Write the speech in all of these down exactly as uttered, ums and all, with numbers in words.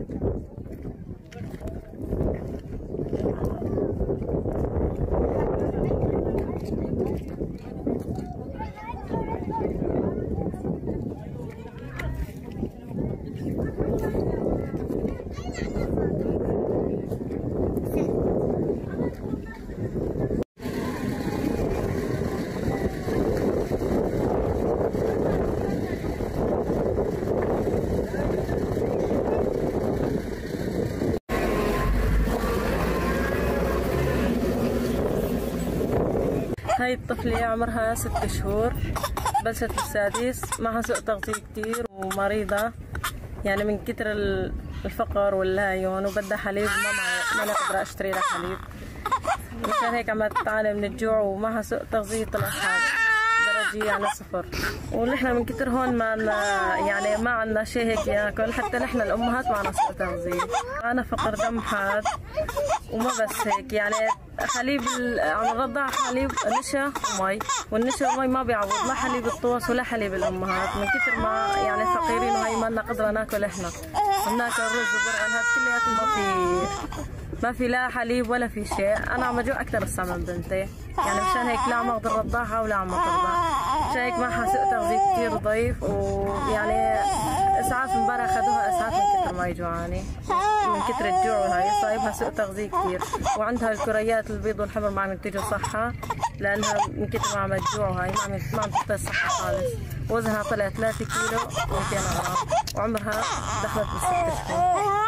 هاي الطفلة عمرها ست شهور، بلشت بالسادس، معها سوء تغذية كتير ومريضة يعني من كتر الفقر واللايون، وبدها حليب ما ما نقدر اشتري لها حليب، مشان هيك عم تعاني من الجوع ومعها سوء تغذية طلع درجة يعني صفر. ونحن من كتر هون ما عنا يعني ما عنا شيء هيك ياكل، حتى نحن الامهات معنا سوء تغذية، معنا فقر دم حاد وما بس هيك يعني حليب عم نرضع حليب نشا ومي، والنشا والمي ما بيعوض لا حليب الطوس ولا حليب الامهات، من كثر ما يعني فقيرين وهي ما لنا قدره ناكل احنا، بناكل رز وبرغل هذا كلياته ما في ما في لا حليب ولا في شيء. انا عم اجوع اكثر هسه من بنتي، يعني مشان هيك لا عم اقدر ارضعها ولا عم ترضع، مشان هيك معها سوء تغذية كثير ضعيف، ويعني اسعاف امبارح اخذوها اسعاف من كثر ما هي جوعانه، من كثر الجوع وهي صايبها سوء تغذية كثير، وعندها الكريات البيض والحمر ما عم تيجي صحة، لانها من كثر ما عم تجوع وهي ما عم ما عم تعطي صحة خالص، وزنها طلع ثلاثة كيلو ومئتين غرام، وعمرها دخلت بالست شهور.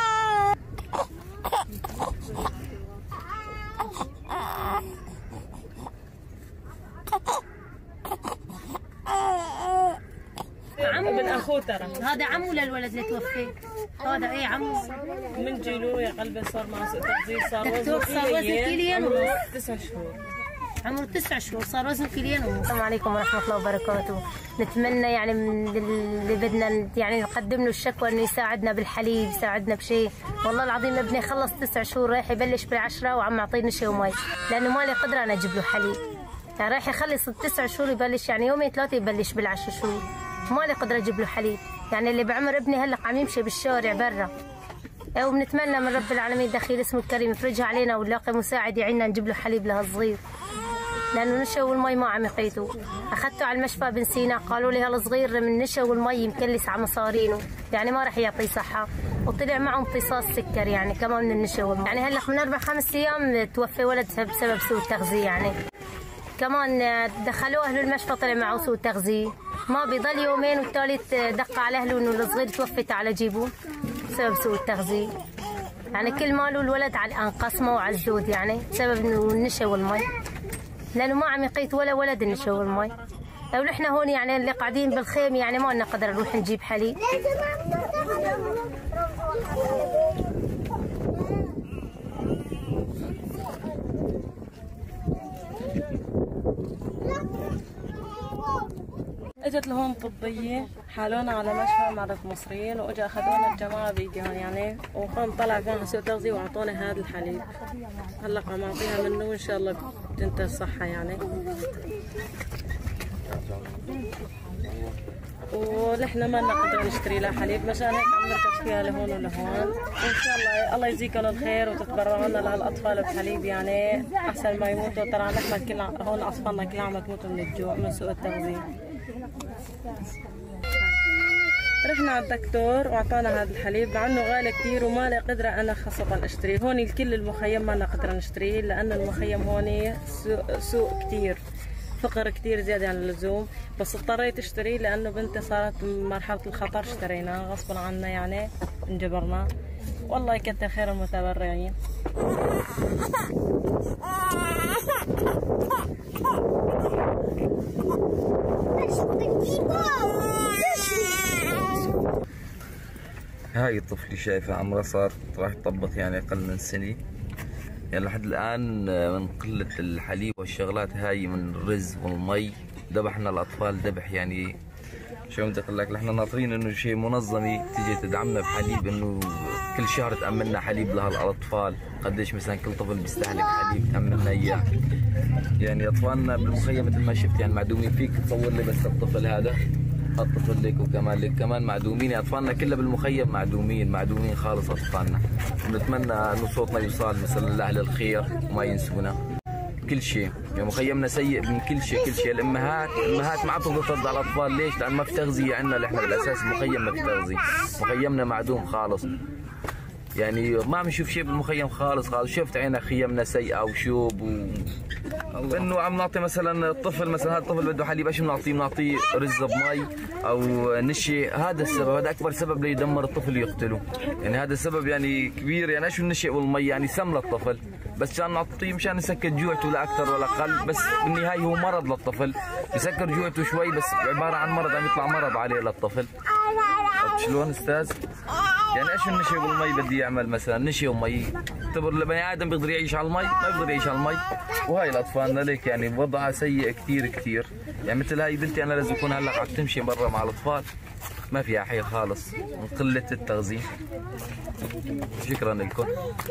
ابن اخوه ترى هذا عمو للولد اللي توفي، هذا ايه عمو من جيلو يا قلبي صار معه سوء تغذية، صار دكتور صار وزنه كيلين ونص، تسع شهور عمره تسع شهور صار وزنه كيلين ونص. السلام عليكم ورحمة الله وبركاته. نتمنى يعني من اللي بدنا يعني نقدم له الشكوى انه يساعدنا بالحليب، يساعدنا بشيء، والله العظيم ابني خلص تسع شهور رايح يبلش بالعشرة وعم يعطيني شيء ومي، لانه مالي قدرة انا اجيب له حليب، يعني رايح يخلص التسع شهور يبلش يعني يومين ثلاثة يبلش بالعشر شهور، مالي قدرة اجيب له حليب، يعني اللي بعمر ابني هلا عم يمشي بالشارع برا، وبنتمنى من رب العالمين دخيل اسمه الكريم يفرجها علينا ونلاقي مساعد يعيننا نجيب له حليب لهالصغير، لانه نشا والمي ما عم يقيتوا. اخذته على المشفى بن سينا قالوا لي هالصغير من نشا والمي مكلس على مصارينه، يعني ما راح يعطي صحه، وطلع معه امتصاص سكر يعني كمان من النشا والمي، يعني هلا من اربع خمس ايام توفى ولد بسبب سوء تغذيه، يعني كمان دخلوه اهله المشفى طلع معه سوء تغذيه، ما بيضل يومين والثالث دق على اهله انه الصغير توفت على جيبه بسبب سوء التغذيه، يعني كل ماله الولد على الانقسمه وعلى الزود، يعني بسبب انه النشا والمي، لانه ما عم يقيت ولا ولد النشا والمي. لو نحن هون يعني اللي قاعدين بالخيم يعني ما لنا قدر نروح نجيب حليب. اجت لهون طبية حالونا على مشفى معرض مصريين، واجا اخذونا الجماعة بايديهم يعني، وقام طلع فيها سوء تغذية واعطوني هذا الحليب، هلا عم اعطيها منه وان شاء الله بتنتهي الصحة يعني. ونحن ما نقدر نشتري لها حليب، مشان هيك عم نركز فيها لهون ولهون، وان شاء الله الله يجزيكم الخير وتتبرعوا لنا لهالاطفال بحليب، يعني احسن ما يموتوا، ترى نحن كل هون اطفالنا كلها عم تموتوا من الجوع من سوء التغذية. رحنا على الدكتور واعطانا هذا الحليب، مع انه غالي كثير وما لي قدره انا خاصه اشتريه، هون الكل المخيم ما لنا قدره نشتريه، لان المخيم هون سوق, سوق كثير، فقر كثير زياده عن اللزوم، بس اضطريت اشتريه لانه بنتي صارت بمرحله الخطر، اشتريناه غصبا عنا يعني انجبرنا، والله يكثر خير المتبرعين. هاي الطفلة شايفة عمرها صار راح تطبق يعني أقل من سنة، يعني لحد الآن من قلة الحليب والشغلات هاي من الرز والمي ذبحنا الأطفال ذبح، يعني شو بدي أقول لك، نحن ناطرين إنه شيء منظمة تيجي تدعمنا بحليب، إنه كل شهر تأملنا حليب لهالأطفال، قديش مثلا كل طفل بيستهلك حليب تأملنا إياه، يعني أطفالنا بالمخيم مثل ما شفت يعني معدومين، فيك تصور لي بس الطفل هذا الطفل لك وكمان لك كمان معدومين، اطفالنا كلها بالمخيم معدومين معدومين خالص اطفالنا. نتمنى انه صوتنا يوصل مثلا لاهل الخير وما ينسونا كل شيء. يعني مخيمنا سيء من كل شيء كل شيء. الامهات الامهات ما عم تقدر ترضع الاطفال، ليش؟ لان ما في تغذيه عندنا، اللي احنا بالاساس المخيم ما في تغذيه، مخيمنا معدوم خالص. يعني ما عم نشوف شيء بالمخيم خالص خالص. شفت عينا خيمنا سيئه وشوب و انه عم نعطي مثلا الطفل، مثلا هذا الطفل بده حليب، ايش بنعطيه؟ بنعطيه رز بمي او نشي. هذا السبب، هذا اكبر سبب ليدمر الطفل يقتله. يعني هذا السبب يعني كبير. يعني ايش النشي والمي؟ يعني سم للطفل، بس كان نعطيه مشان يسكت جوعته لا اكثر ولا اقل. بس بالنهايه هو مرض للطفل، بسكر جوعته شوي بس عباره عن مرض، عم يطلع مرض عليه للطفل. شلون استاذ؟ يعني ايش النشي والمي بدي يعمل؟ مثلا نشي ومي، اعتبر البني ادم بيقدر يعيش على المي؟ ما بيقدر يعيش على المي. وهي الاطفالنا ليك يعني وضعها سيء كثير كثير. يعني مثل هاي بنتي انا لازم اكون هلا عم تمشي برا مع الاطفال، ما فيها حيل خالص من قله التغذيه. شكرا لكم.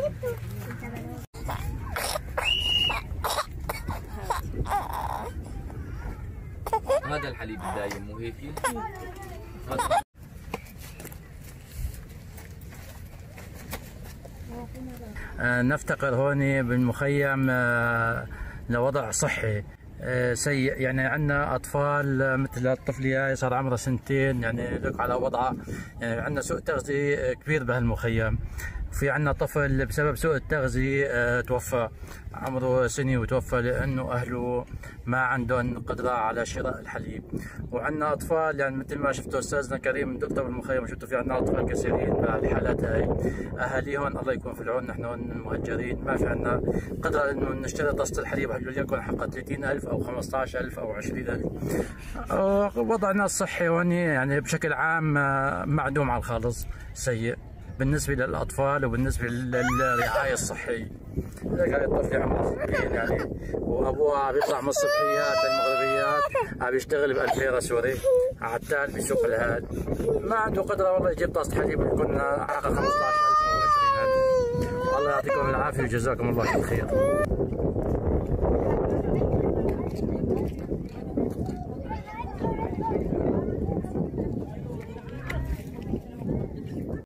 هذا الحليب الدايم مو هيك؟ نفتقر هون بالمخيم لوضع صحي سيء. يعني عندنا اطفال مثل الطفل هاي صار عمره سنتين، يعني لك على وضعه. يعني عندنا سوء تغذيه كبير بهالمخيم. في عندنا طفل بسبب سوء التغذيه توفى، عمره سنه وتوفى لانه اهله ما عندهم قدره على شراء الحليب. وعندنا اطفال يعني مثل ما شفتوا استاذنا كريم دكتور بالمخيم، شفتوا في عندنا اطفال كثيرين بهالحالات هاي، اهاليهم الله يكون في العون. نحن المهجرين ما في عندنا قدره انه نشتري طاسه الحليب وليكن حق ثلاثين ألف او خمسة عشر ألف او عشرين ألف. وضعنا الصحي هون يعني بشكل عام معدوم على الخالص، سيء بالنسبه للاطفال وبالنسبه للرعايه الصحيه. لك هاي الطفله عمرها سنتين يعني، وابوها عم يطلع من الصبحيات للمغربيات، عم يشتغل ب ألف ليره سوري على التال بسوق الهاد، ما عنده قدره والله يجيب طاسه حليب يكون حق خمسة عشر ألف او عشرين ألف. الله يعطيكم العافيه وجزاكم الله كل خير.